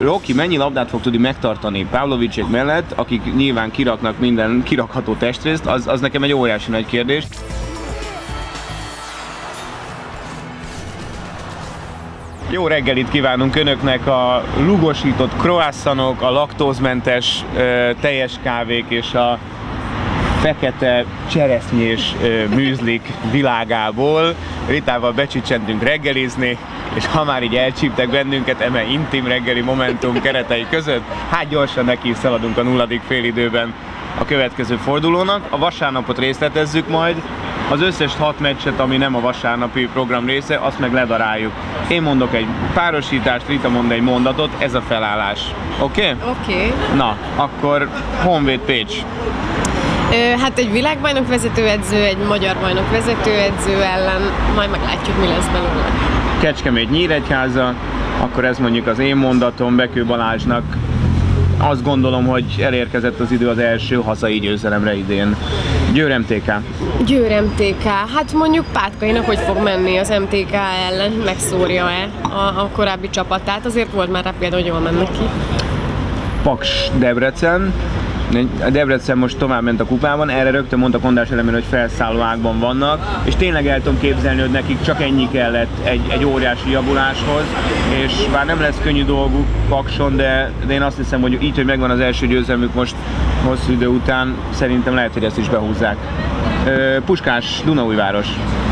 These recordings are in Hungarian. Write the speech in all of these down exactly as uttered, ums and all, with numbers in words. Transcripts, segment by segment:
Rocky mennyi labdát fog tudni megtartani Pavlovicsék mellett, akik nyilván kiraknak minden kirakható testrészt, az, az nekem egy óriási nagy kérdés. Jó reggelit kívánunk Önöknek, a lugosított croissantok, a laktózmentes teljes kávék és a fekete cseresznyés műzlik világából. Ritával becsicsentünk reggelizni, és ha már így elcsíptek bennünket eme intim reggeli momentum keretei között, hát gyorsan neki szaladunk a nulladik félidőben a következő fordulónak. A vasárnapot részletezzük majd, az összes hat meccset, ami nem a vasárnapi program része, azt meg ledaráljuk. Én mondok egy párosítást, Rita mond egy mondatot, ez a felállás. Oké? Okay? Oké. Okay. Na, akkor Honvéd Pécs. Hát egy világbajnok vezetőedző, egy magyar bajnok vezetőedző ellen, majd meglátjuk, mi lesz belőle. Kecskemét Nyíregyháza, akkor ez mondjuk az én mondatom Bekő Balázsnak. Azt gondolom, hogy elérkezett az idő az első hazai győzelemre idén. Győr em té ká. Győr em té ká. Hát mondjuk Pátkainak hogy fog menni az em té ká ellen, megszórja-e a, a korábbi csapatát, azért volt már rá például, hogy jól mennek ki. Paks Debrecen. A Debrecen most tovább ment a kupában, erre rögtön mondta Kondás Elemér, hogy felszálló ágban vannak, és tényleg el tudom képzelni, hogy nekik csak ennyi kellett egy, egy óriási javuláshoz, és bár nem lesz könnyű dolguk Pakson, de, de én azt hiszem, hogy így, hogy megvan az első győzelmük most hosszú idő után, szerintem lehet, hogy ezt is behúzzák. Puskás Dunaújváros.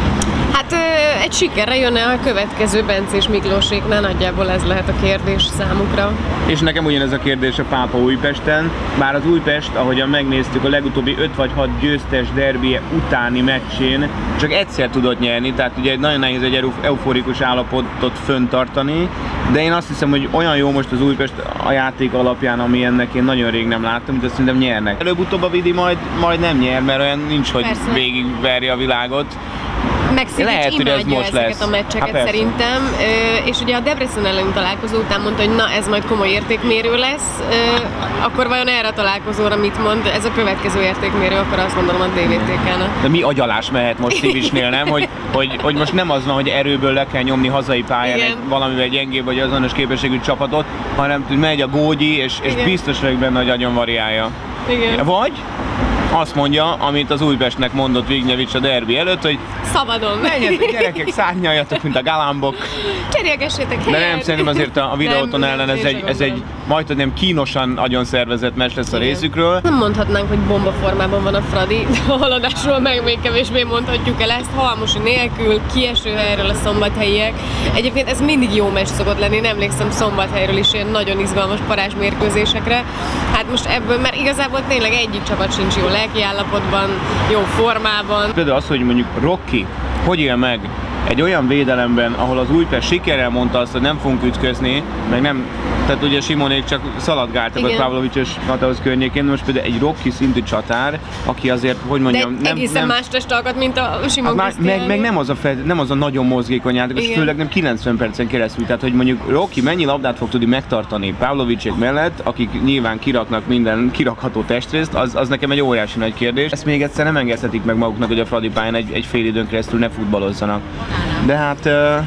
Hát egy sikerre jön-e a következő Bencés Miklóséknál, nagyjából ez lehet a kérdés számukra. És nekem ugyanez a kérdés a Pápa Újpesten, bár az Újpest, ahogyan megnéztük a legutóbbi öt vagy hat győztes derbije utáni meccsén, csak egyszer tudott nyerni, tehát ugye nagyon nehéz egy euforikus állapotot föntartani, de én azt hiszem, hogy olyan jó most az Újpest a játék alapján, ami ennek én nagyon rég nem láttam, de szerintem nyernek. Előbb-utóbb a Vidi majd, majd nem nyer, mert olyan nincs, hogy persze végigverje a világot. Megszivics imádja ezeket lesz. A meccseket hát szerintem, és ugye a Debrecen elleni találkozó után mondta, hogy na ez majd komoly értékmérő lesz, akkor vajon erre a találkozóra mit mond? Ez a következő értékmérő, akkor azt gondolom a dé vé té ká-nak. De mi agyalás mehet most Szivicsnél, nem? Hogy, hogy, hogy most nem az van, hogy erőből le kell nyomni hazai pályán egy valamivel gyengébb vagy azonos képességű csapatot, hanem hogy megy a gógyi, és, és biztos vagyok benne, hogy agyon variálja. Igen. Vagy azt mondja, amit az Újpestnek mondott Vignyevics a derbi előtt, hogy szabadon. Menjetek gyerekek, szárnyaljatok, mint a galambok. Cserélgessétek helyet. De nem, szerintem azért a, a videóton ellen ez egy, ez egy majd nem kínosan agyon szervezett meccs lesz a igen. részükről. Nem mondhatnánk, hogy bomba formában van a Fradi, de a haladásról meg még kevésbé mondhatjuk el ezt. Halmosi nélkül, kieső helyről a szombathelyiek. Egyébként ez mindig jó meccs szokott lenni, nem emlékszem Szombathelyről is ilyen nagyon izgalmas parázsmérkőzésekre. Hát most ebből, mert igazából tényleg egyik csapat sincs jó lelkiállapotban, jó formában. Például az, hogy mondjuk Rocky hogy él meg egy olyan védelemben, ahol az Újpest sikerrel mondta azt, hogy nem fogunk ütközni, meg nem, tehát ugye Simonék csak szaladgáltak a Pavlovics és Mateusz környékén, most például egy Rocky szintű csatár, aki azért, hogy mondjam, de nem... egészen nem, más testalkat, mint a Simon hát meg, meg nem, az a fel, nem az a nagyon mozgékony játék, és főleg nem kilencven percen keresztül, tehát hogy mondjuk Rocky mennyi labdát fog tudni megtartani Pavlovicsék mellett, akik nyilván kiraknak minden kirakható testrészt, az, az nekem egy óriási nagy kérdés. Ezt még egyszer nem engedhetik meg maguknak, hogy a Fradi pályán egy, egy fél időn keresztül ne futballozzanak. De hát uh,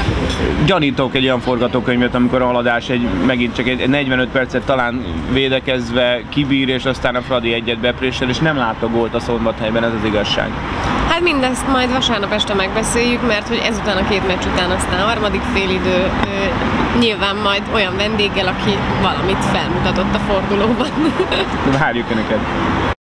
gyanítok egy olyan forgatókönyvet, amikor a haladás egy, megint csak egy negyvenöt percet talán védekezve kibír, és aztán a Fradi egyet beprésel, és nem lát a gólt a Szombathelyben, ez az igazság. Hát mindezt majd vasárnap este megbeszéljük, mert hogy ezután a két meccs után aztán a harmadik félidő ö, nyilván majd olyan vendéggel, aki valamit felmutatott a fordulóban. Várjuk Önöket!